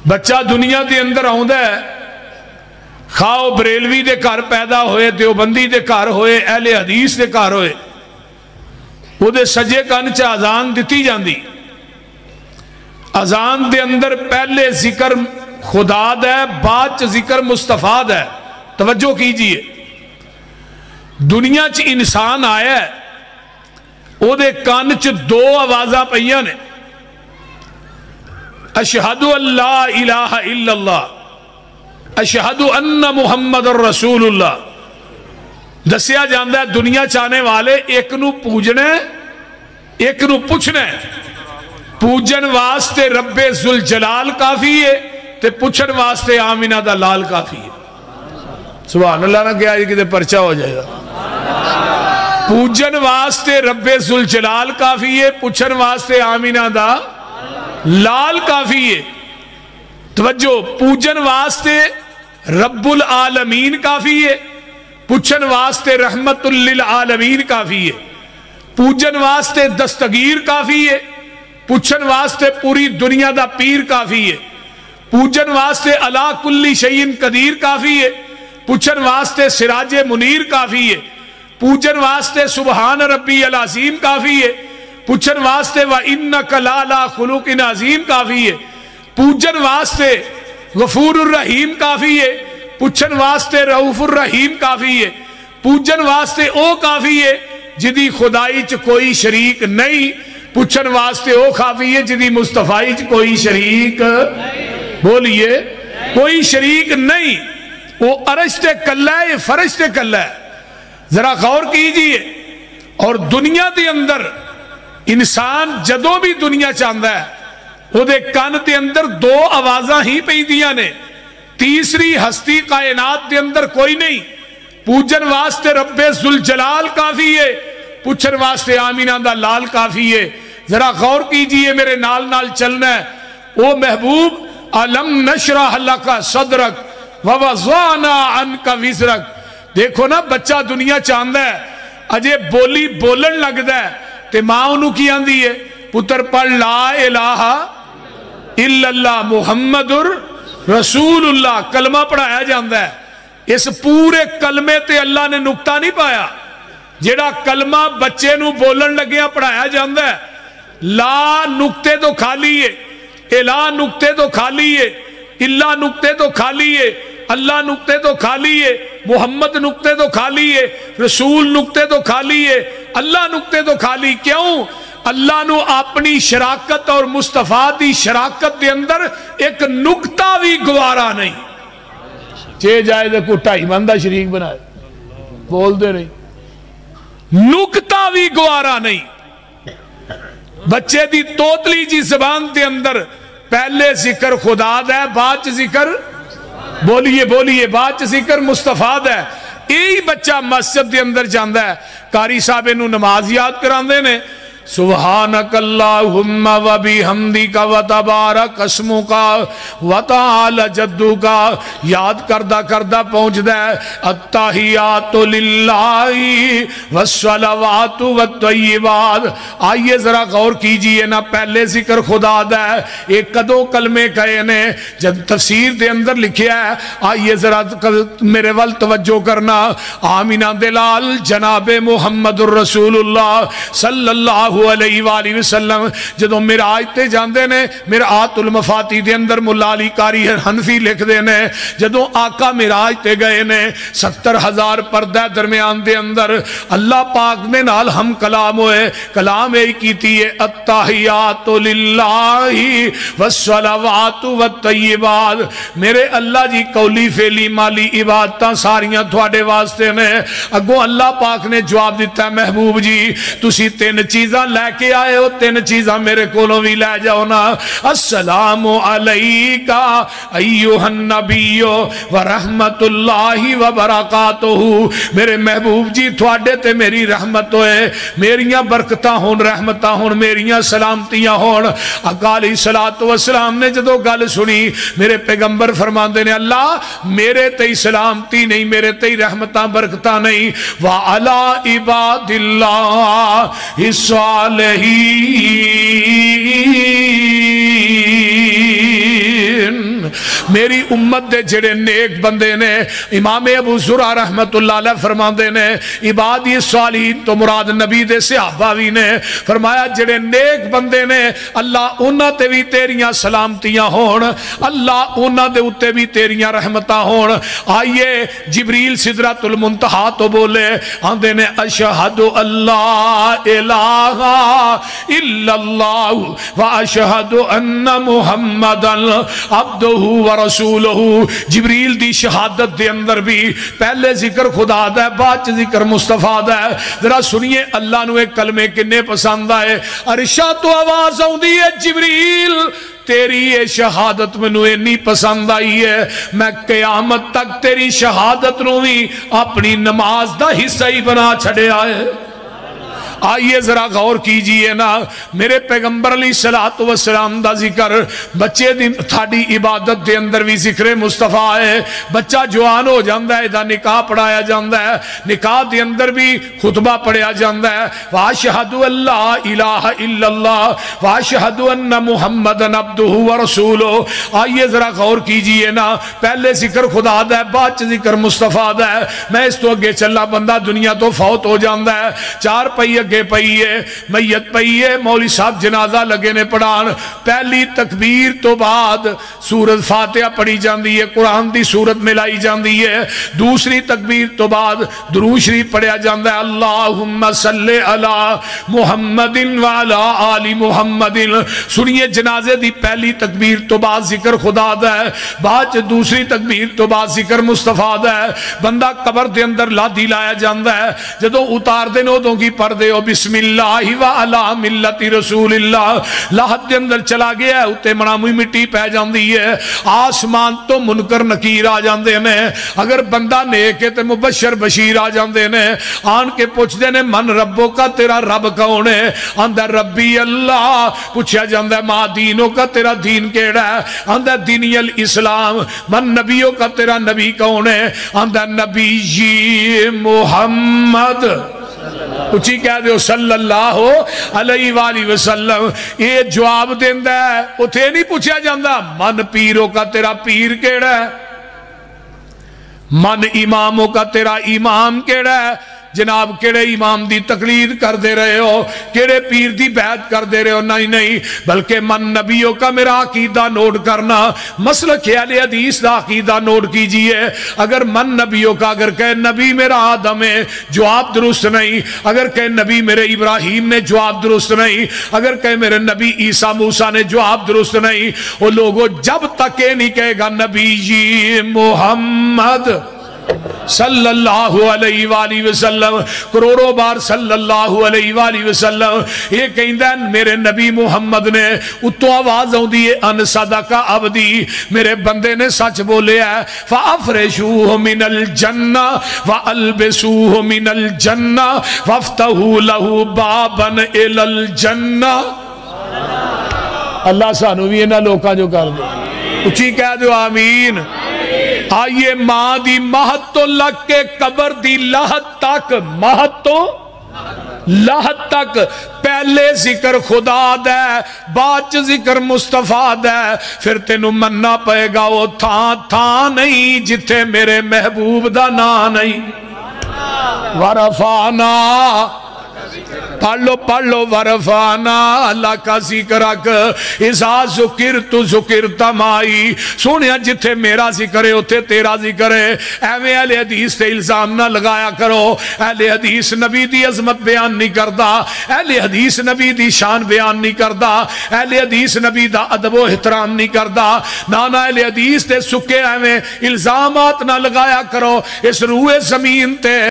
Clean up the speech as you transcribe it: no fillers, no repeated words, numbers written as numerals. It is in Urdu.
بچہ دنیا دے اندر آؤندا ہے، خواہ بریلوی دے گھر پیدا ہوئے، دیوبندی دے گھر ہوئے، اہل حدیث دے گھر ہوئے، وہ دے سجے کن چ اذان دتی جاندی۔ اذان دے اندر پہلے ذکر خدا دا ہے، بعد چ ذکر مصطفیٰ دا ہے۔ توجہ کیجئے، دنیا چ انسان آیا ہے، او دے کان چ دو آوازاں پئیاں نے، اشہد ان لا الہ الا اللہ، اشہد ان محمد الرسول اللہ۔ دسیا جاندہ ہے دنیا چاہنے والے ایک نو پوجنے ایک نو پوچھنے، پوجن واسطے رب ذوالجلال کافی ہے تے پوچھن واسطے آمینہ دا لال کافی ہے۔ سبحان اللہ نہ کیا یہ کتے پرچہ ہو جائے گا۔ پوجن واسطے رب ذوالجلال کافی ہے، پوچھن واسطے آمینہ دا لال کافی ہے۔ توجہ، پوجن واسطے رب العالمین کافی ہے، پوچھن واسطے رحمت للعالمین کافی ہے، پوجن واسطے دستگیر کافی ہے، پوچھن واسطے پوری دنیا دا پیر کافی ہے، پوجن واسطے علا کل شیء قدیر کافی ہے، پوچھن واسطے سراج منیر کافی ہے، پوجن واسطے سبحان ربی العظیم کافی ہے، پوچھن واسطے وَإِنَّكَ لَعَلَىٰ خُلُقٍ عَظِيمٍ کافی ہے، پوجن واسطے غفور الرحیم کافی ہے، پوچھن واسطے رؤوف الرحیم کافی ہے، پوجن واسطے او کافی ہے جدی خدائی چ کوئی شریک نہیں، پوچھن واسطے او کافی ہے جدی مصطفیٰ چ کوئی شریک بولیے کوئی شریک نہیں۔ وہ عرش تے کلہ ہے، یہ فرش تے کلہ ہے۔ ذرا غور کیجئے، اور دنیا دے اندر انسان جدوں بھی دنیا چاہتا ہے وہ دے کان دے اندر دو آوازاں ہی پیندیاں نے، تیسری ہستی کائنات دے اندر کوئی نہیں۔ پوجن واسطے رب ذوالجلال کافی ہے، پوچھن واسطے آمینہ دا لال کافی ہے۔ ذرا غور کیجئے، میرے نال نال چلنا ہے۔ او محبوب، الم نشرح لک صدرک ووضعنا عنک وزرک۔ دیکھو نا، بچہ دنیا چاہتا ہے، اجے بولی بولن لگتا ہے تے ماں انہوں کی آندھی ہے، پتر پڑھ لا الہ الا اللہ محمد رسول اللہ، کلمہ پڑھایا جاندہ ہے۔ اس پورے کلمے تے اللہ نے نکتہ نہیں پایا، جیڑا کلمہ بچے نو بولن لگیا پڑھایا جاندہ ہے۔ لا نکتے تو کھالی ہے، الہ نکتے تو کھالی ہے، اللہ نکتے تو کھالی ہے، اللہ نکتے تو خالی ہے، محمد نکتے تو خالی ہے، رسول نکتے تو خالی ہے، اللہ نکتے تو خالی۔ کیوں؟ اللہ نو اپنی شراکت اور مصطفیٰ دی شراکت دے اندر ایک نکتہ بھی گوارا نہیں۔ چے جائے دے کو ٹائی مندہ شریک بنائے، بول دے نہیں، نکتہ بھی گوارا نہیں۔ بچے دی توتلی جی زبان دے اندر پہلے ذکر خدا دے، بعد ذکر بولیے بولیے بعد ذکر مصطفیٰ ہے۔ یہی بچہ مسجد دے اندر جاندہ ہے، قاری صاحب انہوں نماز یاد کراندے نے، سبحانک اللہم و بحمدک و تبارک اسمک و تعالی جدک، یاد کردہ کردہ پہنچ دے التحیات للہ والصلوات والطیبات۔ آئیے ذرا غور کیجئے نا، پہلے ذکر خدا دے، ایک قدو کلمے کہے نے، جب تفسیر دے اندر لکھیا ہے، آئیے ذرا میرے وال توجہ کرنا۔ آمینہ دلال جناب محمد الرسول اللہ صلی اللہ علیہ وآلہ وسلم جدو معراج تے جاندے نے، مرآت المفاتی دے اندر مولا علی قاری حنفی لکھ دے نے، جدو آقا معراج تے گئے نے، 70,000 پردہ درمیان دے اندر اللہ پاک نے نال ہم کلام ہوئے، کلام ایک کیتی ہے التحیات للہ والصلوات والطیبات۔ میرے اللہ جی قولی فعلی مالی عبادتاں ساریاں تھوڑے واسطے نے۔ اگوں اللہ پاک نے جواب دیتا ہے، محبوب جی تسی 3 چیزاں لے کے آئے ہو، 3 چیزاں میرے کولوں بھی لے جاؤ نا۔ السلام علیکہ ایوہ النبی ورحمت اللہ وبرکاتہ۔ میرے محبوب جی تھوڑے تے میری رحمت ہوئے، میریاں برکتاں ہون، رحمتاں ہون، میریاں سلامتیاں ہون۔ آقا علیہ السلام نے جدو گل سنی، میرے پیغمبر فرماندے نے اللہ میرے تے سلامتی نہیں، میرے تے رحمتاں برکتاں نہیں، وَعَلَىٰ عِبَادِ اللَّهِ الصَّالِحِينَ۔ میری امت دے جڑے نیک بندے نے، امام ابو زرع رحمت اللہ علیہ فرماندے نے عبادی صالحین تو مراد نبی دے صحابہ بھی نے، فرمایا جڑے نیک بندے نے اللہ انہاں تے بھی تیریاں سلامتیاں ہون، اللہ انہاں دے اتے بھی تیریاں رحمتاں ہون۔ آئیے جبریل سدرۃ المنتہا تو بولے آندے نے اشہد اللہ الہ الا اللہ و اشہد ان محمدًا عبدہ و رسولہ۔ جبریل دی شہادت دے اندر بھی پہلے ذکر خدا دا ہے، بعد ذکر مصطفیٰ دا ہے۔ ذرا سنیے اللہ نو ایک کلمے کنے پسند آئے، عرشہ تو آواز آؤں دی ہے جبریل تیری یہ شہادت میں نوے نہیں پسند آئی ہے، میں قیامت تک تیری شہادت نو بھی اپنی نماز دا حصہ ہی بنا چھڑے آئے۔ آئیے ذرا غور کیجئے نا، میرے پیغمبر علیہ السلام دا ذکر بچے دن تھاڑی عبادت دے اندر بھی ذکر مصطفیٰ ہے۔ بچہ جوان ہو جاندہ ہے، دا نکاح پڑھایا جاندہ ہے، نکاح دے اندر بھی خطبہ پڑھایا جاندہ ہے، وَأَشْهَدُ اللَّهَ إِلَٰهَ إِلَّا اللَّهُ وَأَشْهَدُ أَنَّ مُحَمَّدًا عَبْدُهُ وَرَسُولُهُ۔ آئیے ذرا غور کیجئے نا، پہلے ذکر خدا دا ہے، بعد ذکر مصطفیٰ دا ہے۔ میں اس تو اگے چلا بندہ دنیا تو فوت ہو جاندہ ہے، چار پہی اگے پئیے میت پئیے، مولوی صاحب جنازہ لگے نے پڑھان، پہلی تکبیر تو بعد سورت فاتحہ پڑھی جاندی ہے، قرآن دی سورت ملائی جاندی ہے، دوسری تکبیر تو بعد درود شریف پڑھیا جاندہ ہے، اللہم صلی علی محمد وعلی آل محمد۔ سنیے جنازے دی پہلی تکبیر تو بعد ذکر خدا دا ہے، بعد دوسری تکبیر تو بعد ذکر مصطفیٰ دا ہے۔ بندہ قبر دے اندر لادی لایا جاندہ ہے، جدو اتار دے نودوں کی پردے ہو بسم اللہ وعلا ملت رسول اللہ، لاحت دے اندر چلا گیا ہے، اتے مناموی مٹی پہ جاندی ہے، آسمان تو منکر نکیر آ جاندے نے، اگر بندہ نیک ہے تے مبشر بشیر آ جاندے نے، آن کے پوچھ دے نے من ربوں کا تیرا رب کون ہے، آندہ ربی اللہ، پوچھا جاندہ ہے ماں دینوں کا تیرا دین کیڑا ہے، آندہ دینی الاسلام، من نبیوں کا تیرا نبی کون ہے، آندہ نبی محمد، اچھی کہہ دیو صلی اللہ علیہ وآلہ وسلم۔ یہ جواب دیندہ ہے، اتھے نہیں پوچھا جاندہ من پیروں کا تیرا پیر کیڑا ہے، من اماموں کا تیرا امام کیڑا ہے، جناب کیڑے امام دی تقلید کر دے رہے ہو، کیڑے پیر دی بیعت کر دے رہے ہو، نہیں بلکہ من نبیوں کا میرا عقیدہ نوٹ کرنا، مسلک اہل حدیث دا عقیدہ نوٹ کیجئے۔ اگر من نبیوں کا، اگر کہے نبی میرا آدم ہے، جواب درست نہیں، اگر کہے نبی میرے ابراہیم نے، جواب درست نہیں، اگر کہے میرے نبی عیسیٰ موسیٰ نے، جواب درست نہیں۔ وہ لوگوں جب تک یہ نہیں کہے گا نبی محمد صلی اللہ علیہ وآلہ وسلم، کروڑوں بار صلی اللہ علیہ وآلہ وسلم، یہ کہندہ ہے میرے نبی محمد نے، اتو آواز ہوں دیئے ان صدقہ عبدی، میرے بندے نے سچ بولے ہے، فَأَفْرِشُوهُ مِنَ الْجَنَّةِ وَأَلْبِسُوهُ مِنَ الْجَنَّةِ وَافْتَحُوا لَهُ بَابًا إِلَى الْجَنَّةِ۔ اللہ سانو بھی انہا لوکاں جو کر دے، اچھی کہہ دو آمین۔ آئیے ماں دی مہت تو لگ کے قبر دی لاحت تک، مہت تو لاحت تک پہلے ذکر خدا دے، بعد ذکر مصطفیٰ دے، پھر تینوں مننا پائے گا وہ تھا نہیں جتھے میرے محبوب دا نا نہیں۔ ورفانا پڑھ لو ورفانا اللہ کا ذکرک اذا ذکرت ذکرت مائی، سونیا جتھے میرا ذکر ہے اتھے تیرا ذکر ہے۔ ایویں اہل حدیث تے الزام نہ لگایا کرو، اہل حدیث نبی دی عظمت بیان نہیں کردا، اہل حدیث نبی دی شان بیان نہیں کردا، اہل حدیث نبی دا ادب و احترام نہیں کردا، نانا اہل حدیث تے سکے ایویں الزامات نہ لگایا کرو اس روئے زمین تے۔